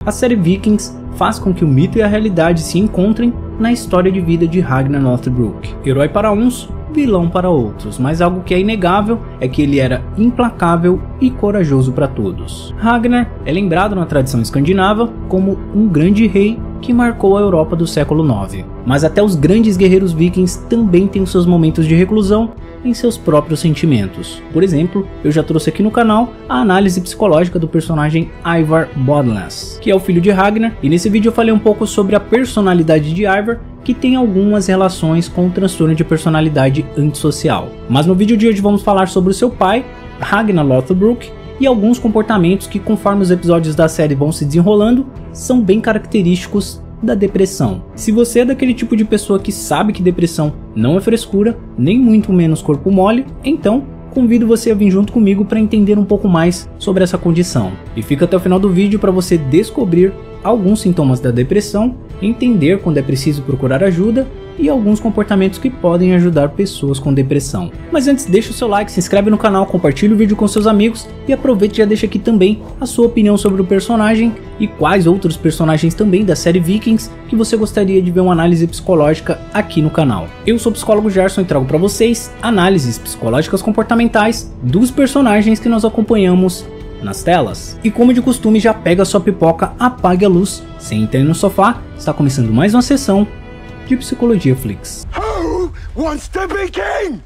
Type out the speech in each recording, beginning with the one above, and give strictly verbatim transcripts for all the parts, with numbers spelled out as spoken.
A série Vikings faz com que o mito e a realidade se encontrem na história de vida de Ragnar Lothbrok. Herói para uns, vilão para outros, mas algo que é inegável é que ele era implacável e corajoso para todos. Ragnar é lembrado na tradição escandinava como um grande rei que marcou a Europa do século nove. Mas até os grandes guerreiros vikings também têm os seus momentos de reclusão em seus próprios sentimentos. Por exemplo, eu já trouxe aqui no canal a análise psicológica do personagem Ivar Bodless, que é o filho de Ragnar, e nesse vídeo eu falei um pouco sobre a personalidade de Ivar, que tem algumas relações com o transtorno de personalidade antissocial. Mas no vídeo de hoje vamos falar sobre o seu pai, Ragnar Lothbrok, e alguns comportamentos que, conforme os episódios da série vão se desenrolando, são bem característicos da depressão. Se você é daquele tipo de pessoa que sabe que depressão não é frescura, nem muito menos corpo mole, então convido você a vir junto comigo para entender um pouco mais sobre essa condição. E fica até o final do vídeo para você descobrir alguns sintomas da depressão, entender quando é preciso procurar ajuda e alguns comportamentos que podem ajudar pessoas com depressão. Mas antes, deixa o seu like, se inscreve no canal, compartilha o vídeo com seus amigos e aproveite e já deixa aqui também a sua opinião sobre o personagem e quais outros personagens também da série Vikings que você gostaria de ver uma análise psicológica aqui no canal. Eu sou o psicólogo Gerson e trago para vocês análises psicológicas comportamentais dos personagens que nós acompanhamos nas telas. E como de costume, já pega a sua pipoca, apague a luz, senta aí no sofá, está começando mais uma sessão de Psicologia Flix. Who wants to be king?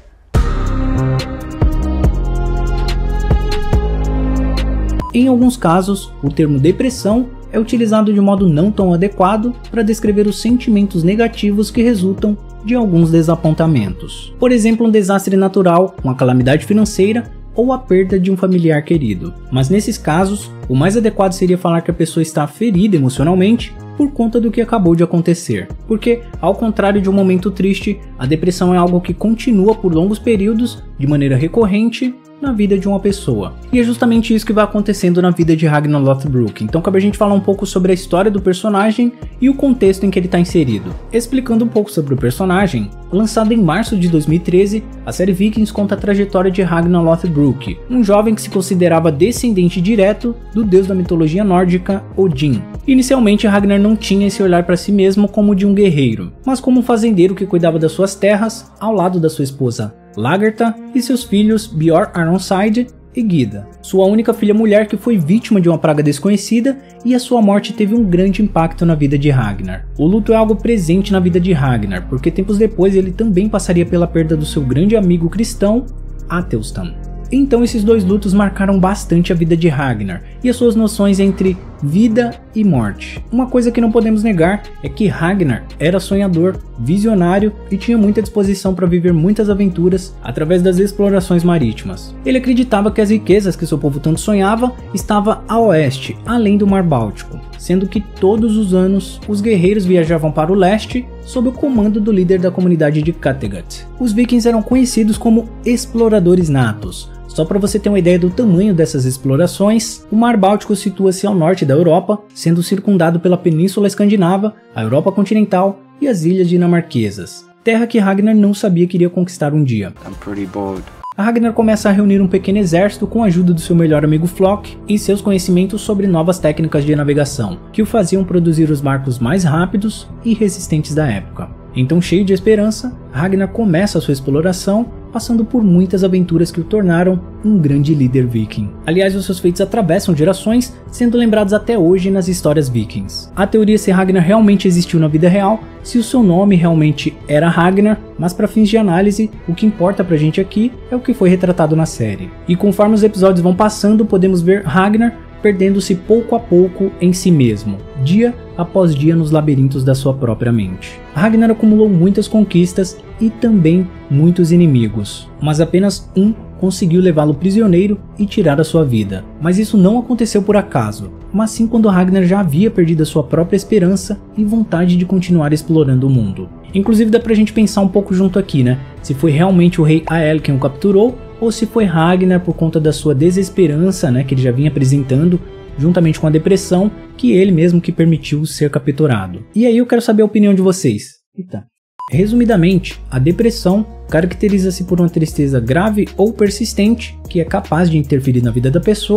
Em alguns casos, o termo depressão é utilizado de modo não tão adequado para descrever os sentimentos negativos que resultam de alguns desapontamentos. Por exemplo, um desastre natural, uma calamidade financeira ou a perda de um familiar querido. Mas nesses casos, o mais adequado seria falar que a pessoa está ferida emocionalmente por conta do que acabou de acontecer. Porque, ao contrário de um momento triste, a depressão é algo que continua por longos períodos, de maneira recorrente, na vida de uma pessoa. E é justamente isso que vai acontecendo na vida de Ragnar Lothbrok. Então cabe a gente falar um pouco sobre a história do personagem e o contexto em que ele está inserido. Explicando um pouco sobre o personagem, lançado em março de dois mil e treze, a série Vikings conta a trajetória de Ragnar Lothbrok, um jovem que se considerava descendente direto do deus da mitologia nórdica, Odin. Inicialmente, Ragnar não tinha esse olhar para si mesmo como de um guerreiro, mas como um fazendeiro que cuidava das suas terras ao lado da sua esposa Lagertha e seus filhos Bjorn Aronside e Gyda, sua única filha mulher que foi vítima de uma praga desconhecida, e a sua morte teve um grande impacto na vida de Ragnar. O luto é algo presente na vida de Ragnar, porque tempos depois ele também passaria pela perda do seu grande amigo cristão, Athelstan. Então esses dois lutos marcaram bastante a vida de Ragnar e as suas noções entre vida e morte. Uma coisa que não podemos negar é que Ragnar era sonhador, visionário e tinha muita disposição para viver muitas aventuras através das explorações marítimas. Ele acreditava que as riquezas que seu povo tanto sonhava estavam a oeste, além do Mar Báltico, sendo que todos os anos os guerreiros viajavam para o leste sob o comando do líder da comunidade de Kattegat. Os vikings eram conhecidos como exploradores natos. Só para você ter uma ideia do tamanho dessas explorações, o Mar Báltico situa-se ao norte da Europa, sendo circundado pela Península Escandinava, a Europa continental e as ilhas dinamarquesas, terra que Ragnar não sabia que iria conquistar um dia. I'm pretty bored. A Ragnar começa a reunir um pequeno exército com a ajuda do seu melhor amigo Flock e seus conhecimentos sobre novas técnicas de navegação, que o faziam produzir os barcos mais rápidos e resistentes da época. Então, cheio de esperança, Ragnar começa a sua exploração, passando por muitas aventuras que o tornaram um grande líder viking. Aliás, os seus feitos atravessam gerações, sendo lembrados até hoje nas histórias vikings. A teoria se Ragnar realmente existiu na vida real, se o seu nome realmente era Ragnar, mas para fins de análise, o que importa pra gente aqui é o que foi retratado na série. E conforme os episódios vão passando, podemos ver Ragnar perdendo-se pouco a pouco em si mesmo, dia após dia nos labirintos da sua própria mente. Ragnar acumulou muitas conquistas e também muitos inimigos, mas apenas um conseguiu levá-lo prisioneiro e tirar a sua vida. Mas isso não aconteceu por acaso, mas sim quando Ragnar já havia perdido a sua própria esperança e vontade de continuar explorando o mundo. Inclusive dá pra gente pensar um pouco junto aqui, né? Se foi realmente o rei Ael quem o capturou, ou se foi Ragnar por conta da sua desesperança, né, que ele já vinha apresentando, juntamente com a depressão, que ele mesmo que permitiu ser capturado. E aí eu quero saber a opinião de vocês. Eita. Resumidamente, a depressão caracteriza-se por uma tristeza grave ou persistente, que é capaz de interferir na vida da pessoa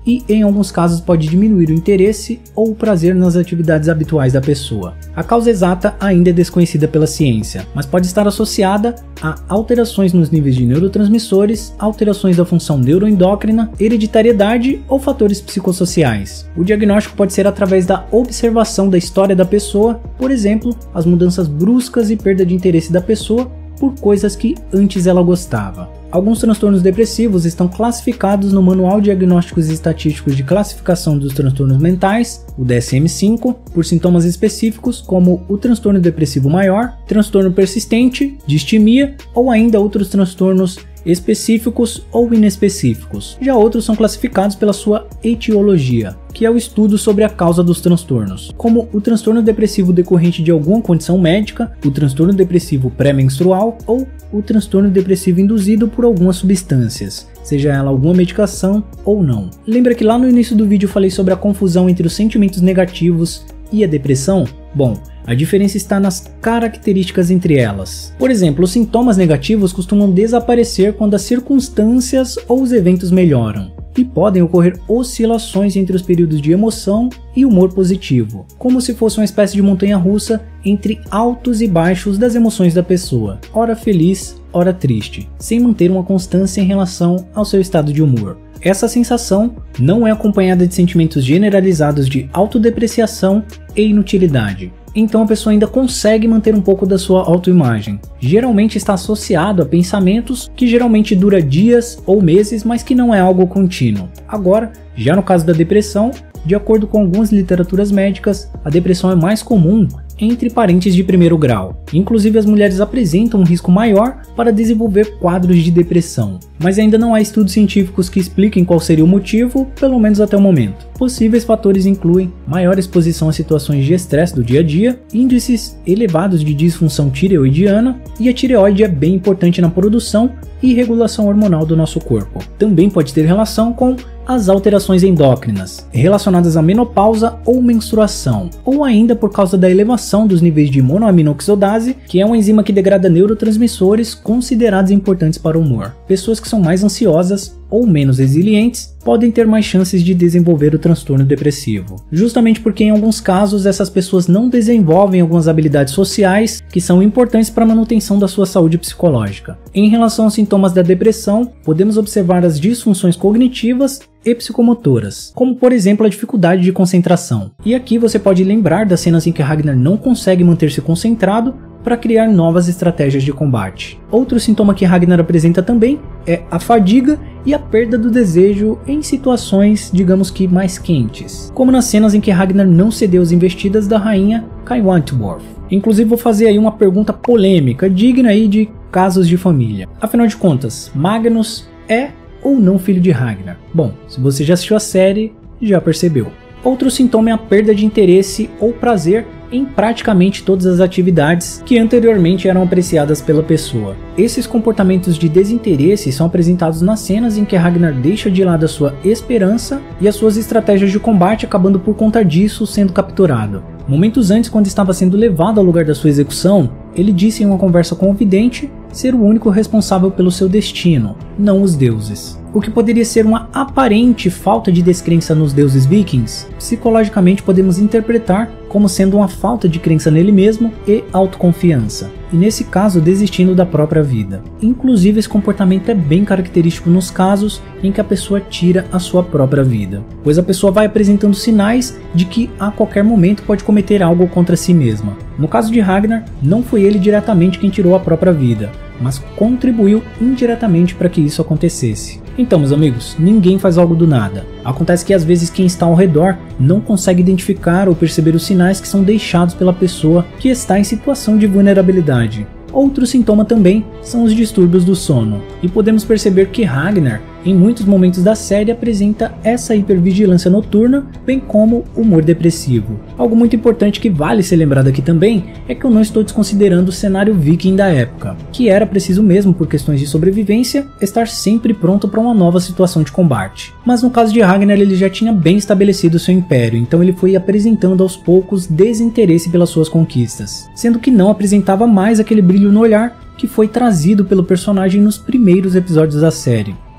e em alguns casos pode diminuir o interesse ou o prazer nas atividades habituais da pessoa. A causa exata ainda é desconhecida pela ciência, mas pode estar associada a alterações nos níveis de neurotransmissores, alterações da função neuroendócrina, hereditariedade ou fatores psicossociais. O diagnóstico pode ser através da observação da história da pessoa, por exemplo, as mudanças bruscas e perda de interesse da pessoa por coisas que antes ela gostava. Alguns transtornos depressivos estão classificados no Manual de Diagnósticos e Estatísticos de Classificação dos Transtornos Mentais, o D S M cinco, por sintomas específicos como o transtorno depressivo maior, transtorno persistente, distimia ou ainda outros transtornos específicos ou inespecíficos. Já outros são classificados pela sua etiologia, que é o estudo sobre a causa dos transtornos, como o transtorno depressivo decorrente de alguma condição médica, o transtorno depressivo pré-menstrual ou o transtorno depressivo induzido por algumas substâncias, seja ela alguma medicação ou não. Lembra que lá no início do vídeo eu falei sobre a confusão entre os sentimentos negativos e a depressão? Bom, a diferença está nas características entre elas. Por exemplo, os sintomas negativos costumam desaparecer quando as circunstâncias ou os eventos melhoram, e podem ocorrer oscilações entre os períodos de emoção e humor positivo, como se fosse uma espécie de montanha-russa entre altos e baixos das emoções da pessoa, ora feliz, ora triste, sem manter uma constância em relação ao seu estado de humor. Essa sensação não é acompanhada de sentimentos generalizados de autodepreciação e inutilidade. Então a pessoa ainda consegue manter um pouco da sua autoimagem. Geralmente está associado a pensamentos que geralmente dura dias ou meses, mas que não é algo contínuo. Agora, já no caso da depressão, de acordo com algumas literaturas médicas, a depressão é mais comum entre parentes de primeiro grau. Inclusive as mulheres apresentam um risco maior para desenvolver quadros de depressão, mas ainda não há estudos científicos que expliquem qual seria o motivo, pelo menos até o momento. Possíveis fatores incluem maior exposição a situações de estresse do dia a dia, índices elevados de disfunção tireoidiana, e a tireoide é bem importante na produção e regulação hormonal do nosso corpo. Também pode ter relação com as alterações endócrinas, relacionadas à menopausa ou menstruação, ou ainda por causa da elevação dos níveis de monoaminoxidase, que é uma enzima que degrada neurotransmissores considerados importantes para o humor. Pessoas que são mais ansiosas ou menos resilientes podem ter mais chances de desenvolver o transtorno depressivo, justamente porque em alguns casos essas pessoas não desenvolvem algumas habilidades sociais que são importantes para a manutenção da sua saúde psicológica. Em relação aos sintomas da depressão, podemos observar as disfunções cognitivas e psicomotoras, como por exemplo a dificuldade de concentração. E aqui você pode lembrar das cenas em que Ragnar não consegue manter-se concentrado para criar novas estratégias de combate. Outro sintoma que Ragnar apresenta também é a fadiga e a perda do desejo em situações, digamos que mais quentes, como nas cenas em que Ragnar não cedeu às investidas da rainha Kai Wentworth. Inclusive vou fazer aí uma pergunta polêmica, digna aí de casos de família. Afinal de contas, Magnus é ou não filho de Ragnar? Bom, se você já assistiu a série, já percebeu. Outro sintoma é a perda de interesse ou prazer em praticamente todas as atividades que anteriormente eram apreciadas pela pessoa. Esses comportamentos de desinteresse são apresentados nas cenas em que Ragnar deixa de lado a sua esperança e as suas estratégias de combate, acabando por conta disso sendo capturado. Momentos antes, quando estava sendo levado ao lugar da sua execução, ele disse em uma conversa com o vidente ser o único responsável pelo seu destino, não os deuses. O que poderia ser uma aparente falta de descrença nos deuses vikings, psicologicamente podemos interpretar como sendo uma falta de crença nele mesmo e autoconfiança, e nesse caso desistindo da própria vida. Inclusive esse comportamento é bem característico nos casos em que a pessoa tira a sua própria vida, pois a pessoa vai apresentando sinais de que a qualquer momento pode cometer algo contra si mesma. No caso de Ragnar, não foi ele diretamente quem tirou a própria vida, mas contribuiu indiretamente para que isso acontecesse. Então, meus amigos, ninguém faz algo do nada. Acontece que às vezes quem está ao redor não consegue identificar ou perceber os sinais que são deixados pela pessoa que está em situação de vulnerabilidade. Outro sintoma também são os distúrbios do sono, e podemos perceber que Ragnar, em muitos momentos da série, apresenta essa hipervigilância noturna, bem como humor depressivo. Algo muito importante que vale ser lembrado aqui também é que eu não estou desconsiderando o cenário viking da época, que era preciso mesmo, por questões de sobrevivência, estar sempre pronto para uma nova situação de combate. Mas no caso de Ragnar, ele já tinha bem estabelecido seu império, então ele foi apresentando aos poucos desinteresse pelas suas conquistas, sendo que não apresentava mais aquele brilho no olhar que foi trazido pelo personagem nos primeiros episódios da série.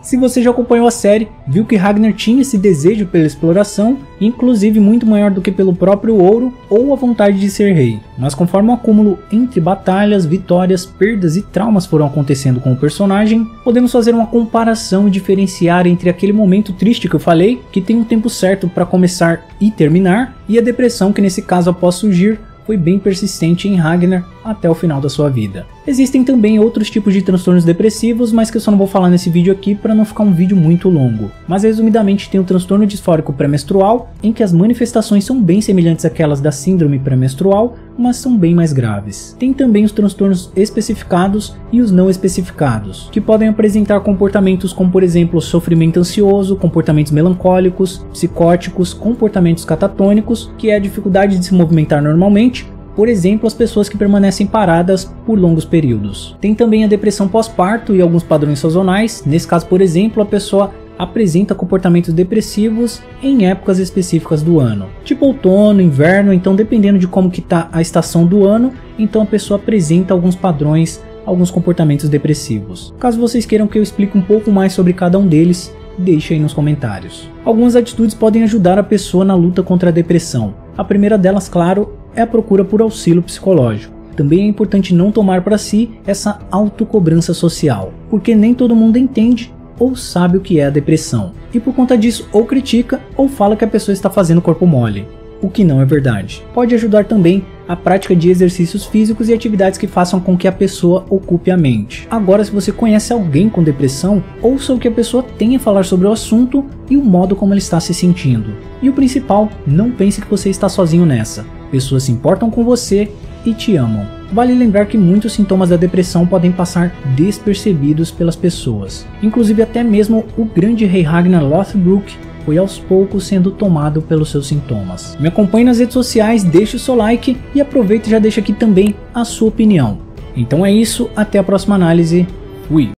Se você já acompanhou a série, viu que Ragnar tinha esse desejo pela exploração, inclusive muito maior do que pelo próprio ouro ou a vontade de ser rei. Mas conforme o acúmulo entre batalhas, vitórias, perdas e traumas foram acontecendo com o personagem, podemos fazer uma comparação e diferenciar entre aquele momento triste que eu falei, que tem um tempo certo para começar e terminar, e a depressão que nesse caso após surgir foi bem persistente em Ragnar até o final da sua vida. Existem também outros tipos de transtornos depressivos, mas que eu só não vou falar nesse vídeo aqui para não ficar um vídeo muito longo. Mas resumidamente tem o transtorno disfórico pré-menstrual, em que as manifestações são bem semelhantes àquelas da síndrome pré-menstrual, mas são bem mais graves. Tem também os transtornos especificados e os não especificados, que podem apresentar comportamentos como, por exemplo, sofrimento ansioso, comportamentos melancólicos, psicóticos, comportamentos catatônicos, que é a dificuldade de se movimentar normalmente, por exemplo, as pessoas que permanecem paradas por longos períodos. Tem também a depressão pós-parto e alguns padrões sazonais. Nesse caso, por exemplo, a pessoa apresenta comportamentos depressivos em épocas específicas do ano, tipo outono, inverno. Então, dependendo de como que está a estação do ano, então a pessoa apresenta alguns padrões, alguns comportamentos depressivos. Caso vocês queiram que eu explique um pouco mais sobre cada um deles, deixe aí nos comentários. Algumas atitudes podem ajudar a pessoa na luta contra a depressão. A primeira delas, claro, é a procura por auxílio psicológico. Também é importante não tomar para si essa autocobrança social, porque nem todo mundo entende ou sabe o que é a depressão, e por conta disso ou critica ou fala que a pessoa está fazendo corpo mole, o que não é verdade. Pode ajudar também a prática de exercícios físicos e atividades que façam com que a pessoa ocupe a mente. Agora, se você conhece alguém com depressão, ouça o que a pessoa tem a falar sobre o assunto e o modo como ela está se sentindo. E o principal, não pense que você está sozinho nessa. Pessoas se importam com você e te amam. Vale lembrar que muitos sintomas da depressão podem passar despercebidos pelas pessoas. Inclusive até mesmo o grande rei Ragnar Lothbrok foi aos poucos sendo tomado pelos seus sintomas. Me acompanhe nas redes sociais, deixe o seu like e aproveita e já deixa aqui também a sua opinião. Então é isso, até a próxima análise. Fui!